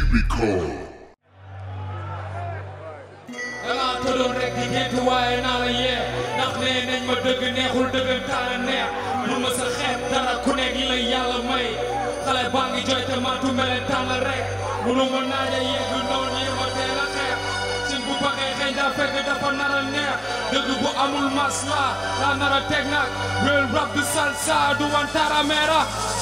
dangaa tëddoon rek di gént waaye naa la yee ndax nee nañ ma dëgg neexul dëggantaan a neex mun ma sa xeet dara ku nekk li la yàlla may xale baa ngi jooy te mantu melentaan la rek munu ma naaja yegg noonu yi ma teel a xeex sin bu baxee xëy daa fekk dafa nar a neex dëgg bu amul masla laa nar a teg nag real rap du salsa du wantara meera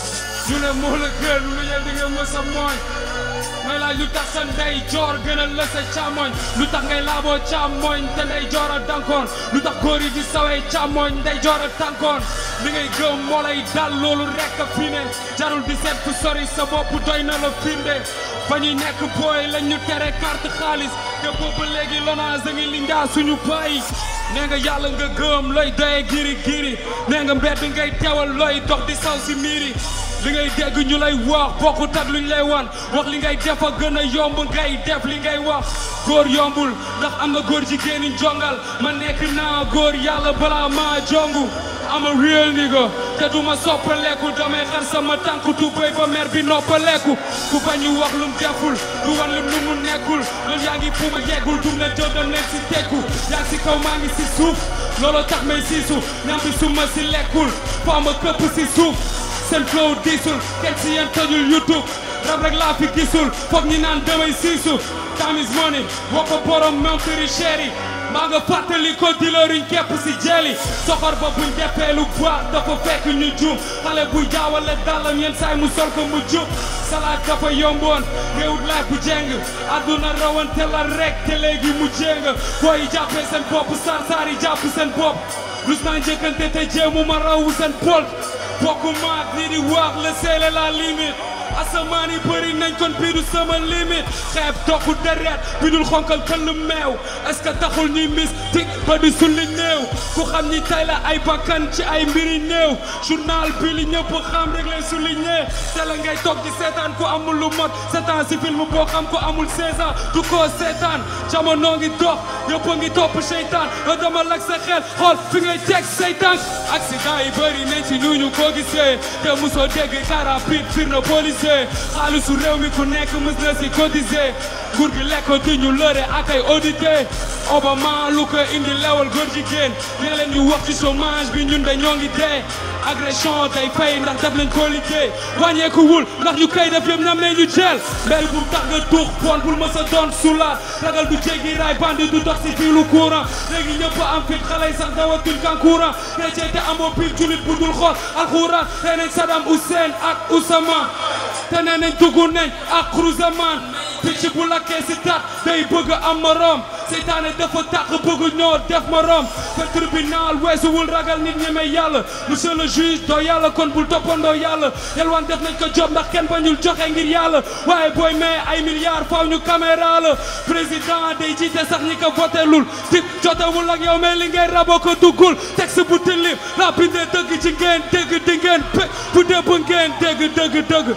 ñu ne moo la gën lu yel di nga mës a mooñ may laaj lu tax sa ndey joor gënal la sa càmmoñ lu tax ngay laaboo càmmoñ te ndey joor a dankoon lu tax góor yi di sawee càmmoñ ndey joor a tànkoon li ngay gëm moo lay dal loolu rekk a fi ne jarul di seet fu sori sa bopp doy na la firnde fa ñuy nekk booy lañ ñu tere carte xaalis te boobu léegi Lonase a ngi lindaa suñu baay nee nga yàlla nga gëm looy doyee giri giri nee nga mbedd ngay teewal looy dox di saw si miiri li ngay dégg ñu lay wax bokkut ak luñ lay wan wax li ngay def a gën a yomb ngay def li ngay wax góor yombul ndax am nga góor jigéen ñi jongal ma nekk naa góor yàlla balaa maa jongu am a real nigga te duma soppaleku damay xar sama tànk tubéy ba mer bi noppaleku ku bañu wax lum deful du wan lu mu nekkul loolu yaa ngi fu ma yeggul dum na jëndam leen si tekku yaa ngi si kaw maa ngi si suuf looloo tax may siisu ñam bi su ma si lekkul faa ma këpp si suuf seen flow diisul kenn si yéen tojul YouTube rab rek laa fi gisul foog ñi naan damay siisu time is money woo ko borom menteri chéri maa nga fàttali ko diloriñ képp si jeli soxor ba buñ defee lu baax dafa fekk ñu juum xale bu jaawale dàllam yenn saay mu sol ko mu jub salaat dafa yomboon réewut laay bu jeng àdduna rawante la rek te léegi mu jéng booy jàppee seen bopp sarsaar yi jàpp seen bopp rus naa njëkkante te jéemu ma rawu seen pol bokku maag ni di wax le seele la limite asamaan yi bëri nañ kon bii du sama limite xeeb tokku deret bi dul xonkal këll meew est-ce que taxul ñuy mis tik ba di sulli néew ku xam ñi tay la ay bakkan ci ay mbiri néew journal bi li ñëpp xam rek lay souligné te la ngay toog di seetaan ku amul lu mot seetaan si film boo xam ku amul 16 ans du ko seetaan jamono ngi dox yëpp a ngi topp seytaan nga demal ak sa xel xool fi ngay teg seytaan accident yi bëri nañ ci nu ñu ko gisee te musoo dégg car rapide fir na police xaalisu réew mi ku nekk mës na si cotiser nguur gi lekk di ñu lëre ak ay audité Obama lu ko indi lewal góor jigéen nee leen ñu wax ci chômage bi ñun dañoo ngi dee agression day fay ndax daf leen ko liggéey wàññeekuwul ndax ñu koy def yëpp ñam ne ñu jël mbel bu tax nga tuux bon bul ma sa doon sula ragal du jéggi raay bandi du dox si fiilu courant léegi ñëpp am fit xale yi sax dawatul kan courant chrétien te amoo pile julit bu dul xool alxuraan te nañ Saddam Hussein ak Oussama te nee nañ dugg nañ ak Cruzaman picc bu lakkee si tat day bëgg am morom seytaane dafa tàq bëgg ñoo def morom fa tribunal weesuwul ragal nit ñeme yàlla monsieur le juge doo yàlla kon bul toppandoo yàlla yelwaan def nañ ko job ndax kenn bañul joxe ngir yàlla waaye booy may ay milliards faaw ñu caméra la président day jiite sax ñi ko votelul dik jotewul ak yow mais li ngay rabo ko duggul texte bu tilim la bindee dëgg ci ngeen dégg di ngeen pe bu dee bu ngeen dégg dëgg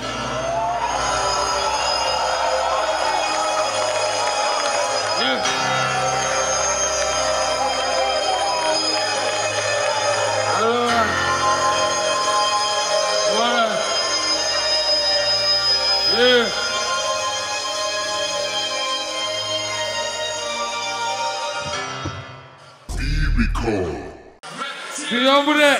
yomb de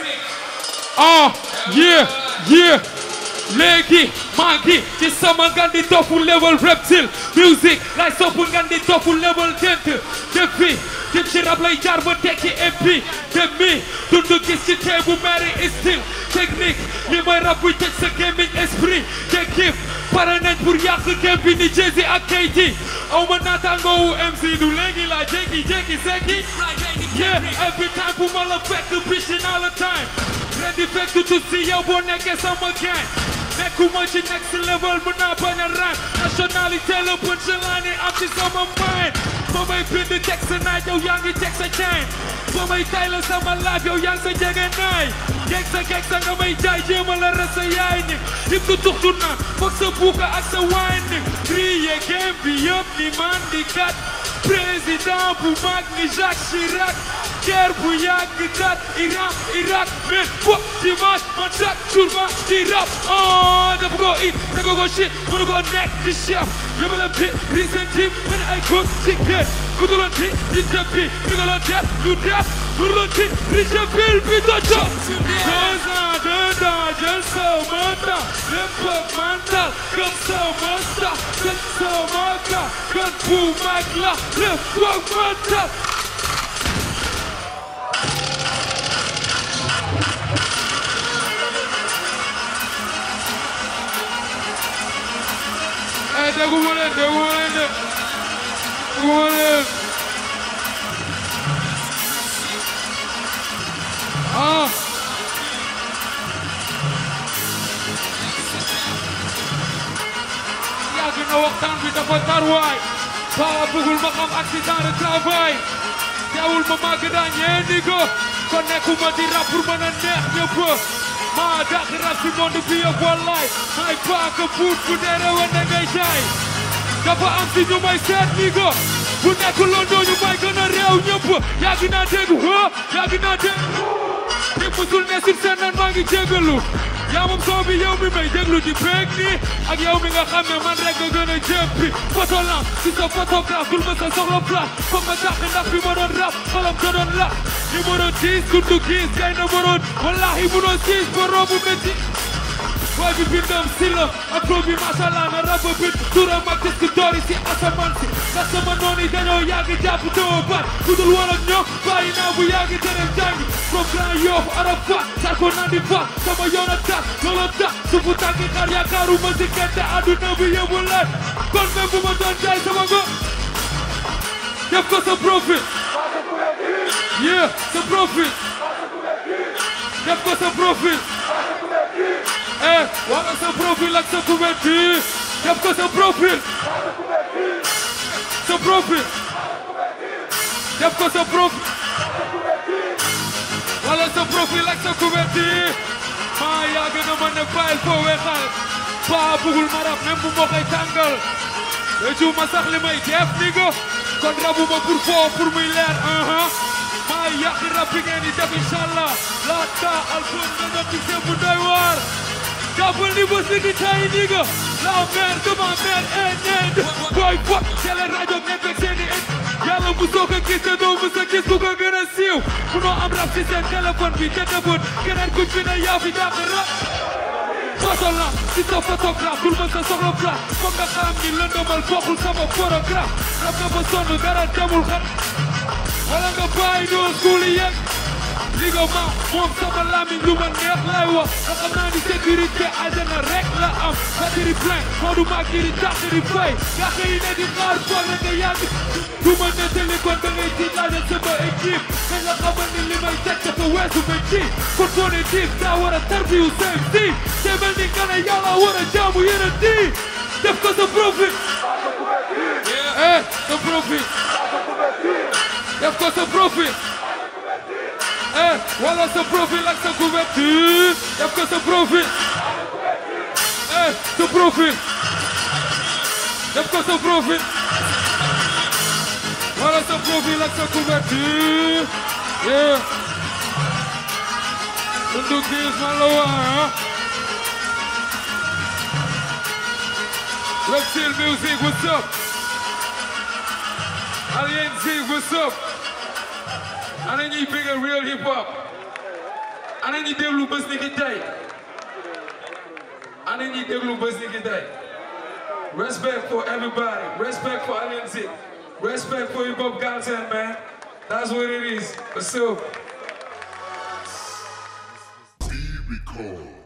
yeah léegi maa ngi ci sama ngandi tofu level reptile music lay sopp ngandi tofu level tent depuis jëm ci rab lay jaar ba tekki MP demi dund gis ci tee bu mari style technique li mooy rab buy tëj sa gaming esprit te kiif pare nañ pour yàq game bi ni Jay-Z ak KD aw ma naataangoowu MC du léegi la jékki sekki yeah every time bu ma la fekk bitchin all the time ready fekk tout si yow boo nekkee sama gang nekkuma ci next level mën naa bañ a ran nationalité la punchline am ci sama mind ba may bind texte naaj yow yaa ngi teg sa chain ba may tay la sama life yow yaa ngi sa jege naay geeg sa nga may jaay jéema la res sa yaay ni dim ko tuxtu na foog sa buuka ak sa wine ni triye game bi yëpp ni man di kat président bu mag ni Jacques Chirac guerre bu yàgg dat Iran Irak men fo dimanche man chaque jour ma di rap dafa ko it dafa ko shit mënu ko nekk di chef yóbbalam bi recent team man ay góor ci kër ku duloon ci di jëppi di nga loon def lu def duloon ci di jëppil bi dojo 2 ans 2 ans jël sa mandat lépp mental gëm sa masta gëm sa maka gën bu mag la lépp mental déggu ma leen de yàgg na waxtaan bi dafa tar waay Paa bëggul ma xam accident de travail teewul ma màgg daa ñeeni ko kon nekkuma di rap pour mën a neex ñëpp maa dàq rap ci monde bi yëpp wallaay may paaka puut bu dee rewen na ngay jaay dafa am si ñu may seet ni ko bu nekk London ñu may gën a réew ñëpp yàgg naa dégg yàgg naa dégg te musul ne sur scène nan maa ngi jégalu yaa moom soo bi yow mi may déglu di beeg nii ak yow mi nga xam ne man rek nga gën a jéppi photo la si sa photographe bul ma sa soxla place foog nga dàq ndax bi ma doon rap xolam da doon la numéro 10 kuntu 15 kay numéro wallahi bu doon 6 ba robu métti waay bi bindam si la ak pro bi masala na raba bit turam ak disque d'or yi si asamaan si ndax sama noonu yi dañoo yàgg jàpp doo bat budul woon ak ñoom bàyyi naa bu yàgg terem jàngi programme Yoff arab fa sarko nandi fa sama yoon a tax loolu tax suufu tànki xar yaakaaru ma si kente àdduna bi yëbu leen kon même bu ma doon jaay sama ngo def ko sa profit yeah sa profit def ko sa profit wala sa profil ak sa couverture def ko sa profil def ko sa profil wala sa profil ak sa couverture maa yàgg na ma ne bàyyil foo weexal baa bugul ma rap même bu ma koy tàngal réju ma sax li may def ni go kon rabu ma pour foo pour muy leer maa yàq rap bi ngeen di def inchallah laata alfon nga doon ci bu doy waar jàppal ni bés ni ki tay ni go la mère de ma mère est née boy boy télé rajo nekk ak seeni yàlla musoo ko gis te doo musa gis ku ko gën a siiw munoo am rap ci seen téléphone bi te defoon keneen ku fi ne yaa fi dàq rap photo la si sa photographe bul ma sa soxla place foog nga xam ni lëndëmal bokkul sama photographe rap nga ba sonn dara demul xat wala nga bàyyi doon school yi yegg li nga ma moom sama lamiñ lu ma neex lay wax nga xam naa ni sécurité àddina rek la am batterie plein moo du mag di dàq di fay yàq yi ne di xaar foog rek nga yàgg du ma nettali kon da ngay tiit laajal sama équipe mais nga xamal ni li may teg dafa weesu ma ci kon soo ne diif daa war a tarbiyu seen si te mel ni nga ne yàlla war a jaamu yeneen di def ko sa profit sa profit def ko sa profit wala sa profil ak sa couverture def ko sa profil sa profil def ko sa profil wala sa profil ak sa couverture Tundu Kiss man la waa Reptile Music, what's up? Alien Zig, what's up? Ana ñuy bëgg real hip hop ana ñuy déglu bés ni ki tey ana ñuy déglu bés ni ki tey respect for everybody respect for Alien Zig respect for hip hop Galsen man that's what it is. What's up?